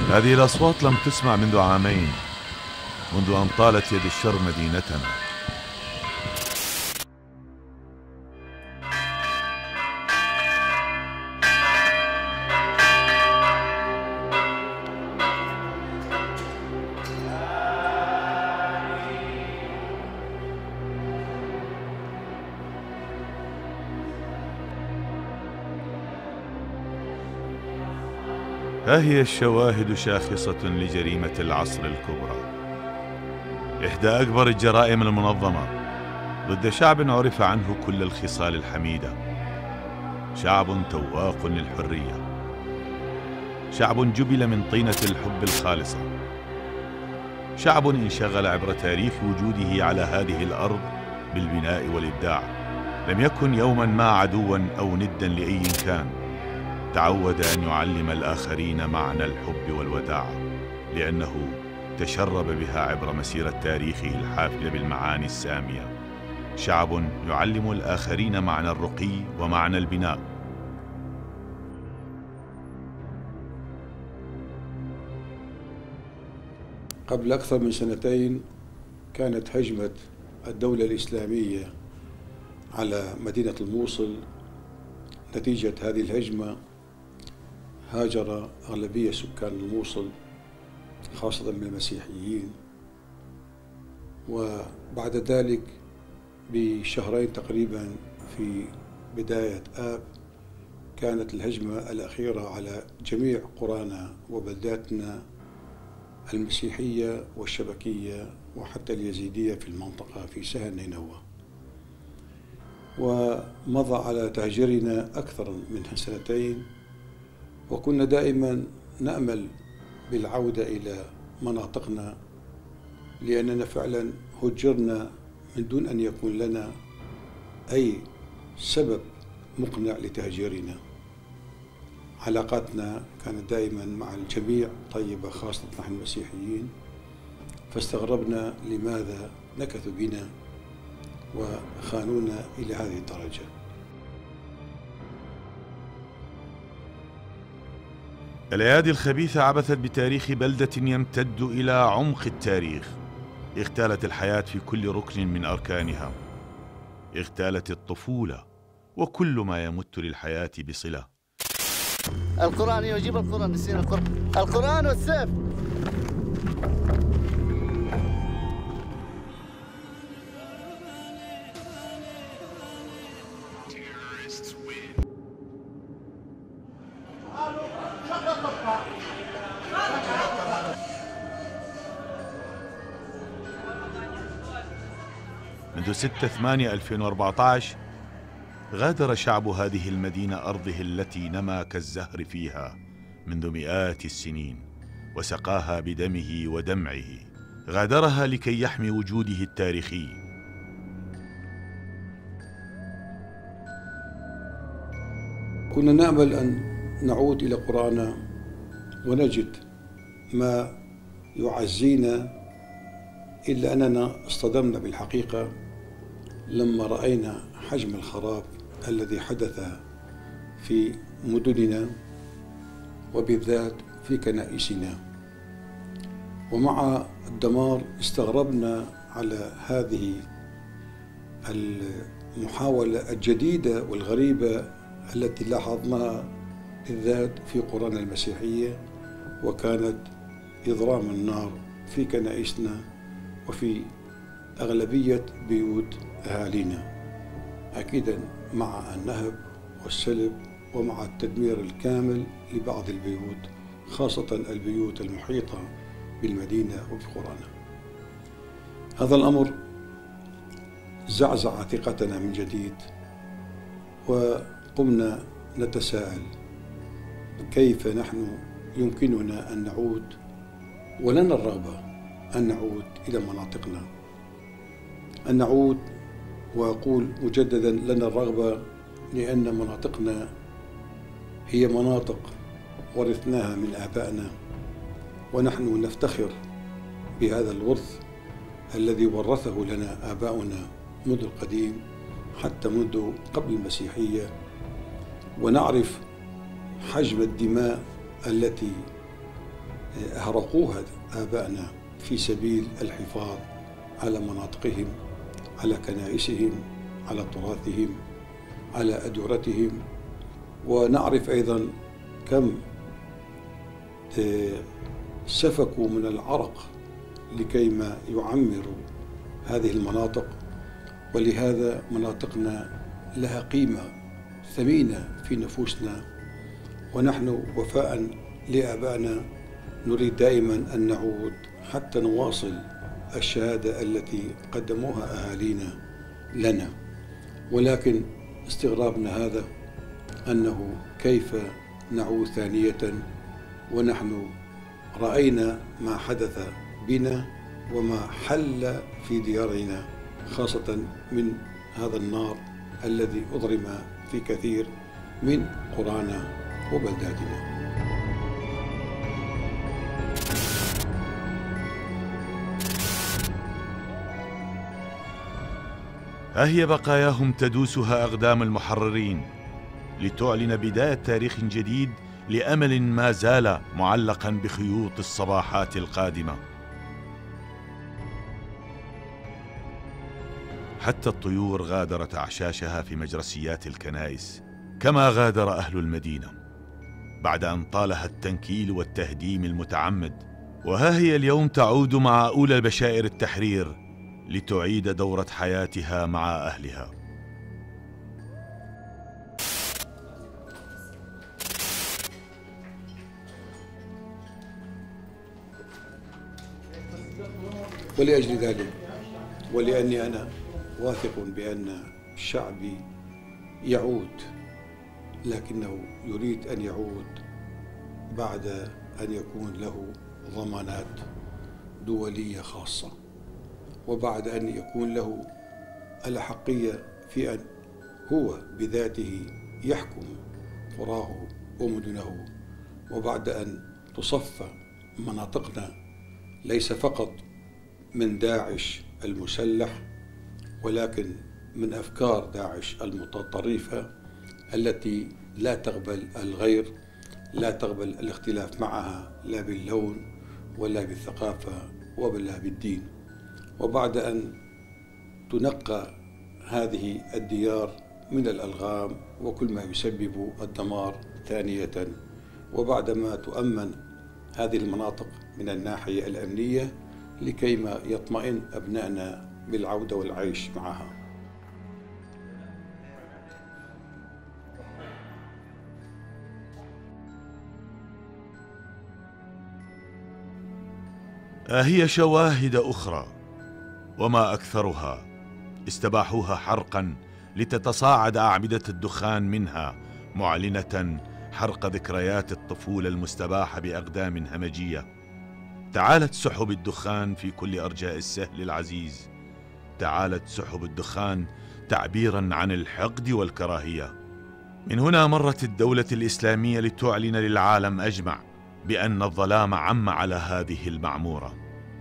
هذه الأصوات لم تسمع منذ عامين، منذ أن طالت يد الشر مدينتنا. ها هي الشواهد شاخصة لجريمة العصر الكبرى، إحدى أكبر الجرائم المنظمة ضد شعب عرف عنه كل الخصال الحميدة، شعب تواق للحرية، شعب جبل من طينة الحب الخالصة، شعب انشغل عبر تاريخ وجوده على هذه الأرض بالبناء والإبداع، لم يكن يوما ما عدوا أو ندا لأي كان، تعود أن يعلم الآخرين معنى الحب والوداعة، لأنه تشرب بها عبر مسيرة تاريخه الحافلة بالمعاني السامية. شعب يعلم الآخرين معنى الرقي ومعنى البناء. قبل أكثر من سنتين كانت هجمة الدولة الإسلامية على مدينة الموصل. نتيجة هذه الهجمة هاجر أغلبية سكان الموصل خاصة من المسيحيين، وبعد ذلك بشهرين تقريبا في بداية آب كانت الهجمة الأخيرة على جميع قرانا وبلداتنا المسيحية والشبكية وحتى اليزيدية في المنطقة في سهل نينوى، ومضى على تهجيرنا أكثر من سنتين، وكنا دائما نأمل بالعودة إلى مناطقنا، لأننا فعلا هجرنا من دون أن يكون لنا أي سبب مقنع لتهجيرنا. علاقاتنا كانت دائما مع الجميع طيبة، خاصة نحن المسيحيين، فاستغربنا لماذا نكثوا بنا وخانونا إلى هذه الدرجة. الأيادي الخبيثة عبثت بتاريخ بلدة يمتد إلى عمق التاريخ، اغتالت الحياة في كل ركن من أركانها، اغتالت الطفولة وكل ما يمت للحياة بصلة. القرآن يجيب القرآن، نسينا القرآن والسيف. منذ 6/8/2014 غادر شعب هذه المدينة أرضه التي نما كالزهر فيها منذ مئات السنين وسقاها بدمه ودمعه، غادرها لكي يحمي وجوده التاريخي. كنا نأمل أن نعود إلى قرانا ونجد ما يعزينا، إلا أننا اصطدمنا بالحقيقة لما رأينا حجم الخراب الذي حدث في مدننا وبالذات في كنائسنا، ومع الدمار استغربنا على هذه المحاولة الجديدة والغريبة التي لاحظناها بالذات في قرانا المسيحية، وكانت إضرام النار في كنائسنا وفي أغلبية بيوت أهالينا، أكيدا مع النهب والسلب ومع التدمير الكامل لبعض البيوت، خاصة البيوت المحيطة بالمدينة وفي قرانا. هذا الأمر زعزع ثقتنا من جديد، وقمنا نتساءل كيف نحن يمكننا أن نعود، ولنا الرغبة أن نعود إلى مناطقنا، أن نعود. وأقول مجددا لنا الرغبة لأن مناطقنا هي مناطق ورثناها من آبائنا، ونحن نفتخر بهذا الورث الذي ورثه لنا آباؤنا منذ القديم حتى منذ قبل المسيحية، ونعرف حجم الدماء التي أهرقوها آبائنا في سبيل الحفاظ على مناطقهم، على كنائسهم، على تراثهم، على أدورتهم. ونعرف أيضا كم سفكوا من العرق لكيما يعمروا هذه المناطق. ولهذا مناطقنا لها قيمة ثمينة في نفوسنا، ونحن وفاء لآبائنا نريد دائما أن نعود حتى نواصل الشهادة التي قدموها أهالينا لنا. ولكن استغرابنا هذا أنه كيف نعود ثانية ونحن رأينا ما حدث بنا وما حل في ديارنا، خاصة من هذا النار الذي أضرم في كثير من قرانا وبلداتنا. ها هي بقاياهم تدوسها أقدام المحررين لتعلن بداية تاريخ جديد لأمل ما زال معلقا بخيوط الصباحات القادمة. حتى الطيور غادرت أعشاشها في مجرسيات الكنائس، كما غادر أهل المدينة بعد أن طالها التنكيل والتهديم المتعمد. وها هي اليوم تعود مع أولى بشائر التحرير لتعيد دورة حياتها مع أهلها. ولأجل ذلك ولأني أنا واثق بأن شعبي يعود، لكنه يريد أن يعود بعد أن يكون له ضمانات دولية خاصة، وبعد أن يكون له الأحقية في أن هو بذاته يحكم قراه ومدنه، وبعد أن تصفى مناطقنا ليس فقط من داعش المسلح، ولكن من أفكار داعش المتطرفة التي لا تقبل الغير، لا تقبل الاختلاف معها لا باللون ولا بالثقافة ولا بالدين. وبعد أن تنقى هذه الديار من الألغام وكل ما يسبب الدمار ثانية، وبعدما تؤمن هذه المناطق من الناحية الأمنية لكيما يطمئن أبنائنا بالعودة والعيش معها. هي شواهد أخرى وما أكثرها استباحوها حرقا لتتصاعد أعمدة الدخان منها، معلنة حرق ذكريات الطفولة المستباحة بأقدام همجية. تعالت سحب الدخان في كل أرجاء السهل العزيز، تعالت سحب الدخان تعبيرا عن الحقد والكراهية. من هنا مرت الدولة الإسلامية لتعلن للعالم أجمع بأن الظلام عم على هذه المعمورة.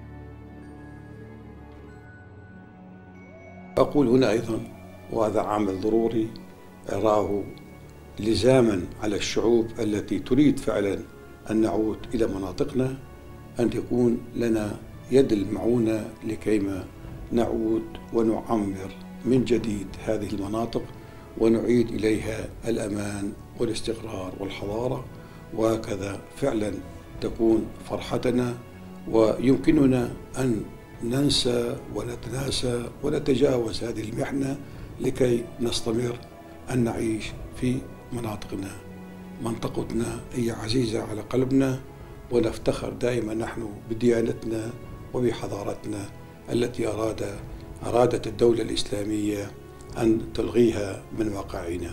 أقول هنا أيضا، وهذا عامل ضروري أراه لزاما على الشعوب التي تريد فعلا أن نعود إلى مناطقنا، أن يكون لنا يد المعونة لكيما نعود ونعمر من جديد هذه المناطق ونعيد إليها الأمان والاستقرار والحضارة، وهكذا فعلا تكون فرحتنا، ويمكننا أن ننسى ونتناسى ونتجاوز هذه المحنة لكي نستمر أن نعيش في مناطقنا. منطقتنا هي عزيزة على قلبنا، ونفتخر دائما نحن بديانتنا وبحضارتنا التي أرادت الدولة الإسلامية أن تلغيها من واقعنا.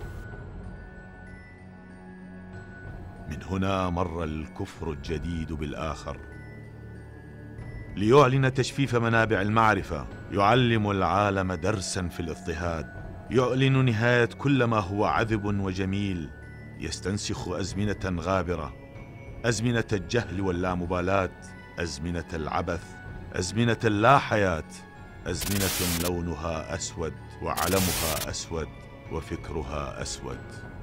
من هنا مر الكفر الجديد بالآخر ليعلن تجفيف منابع المعرفة، يعلم العالم درسا في الاضطهاد، يعلن نهاية كل ما هو عذب وجميل، يستنسخ أزمنة غابرة، أزمنة الجهل واللامبالاة، أزمنة العبث، أزمنة اللا حياة، أزمنة لونها أسود وعلمها أسود وفكرها أسود.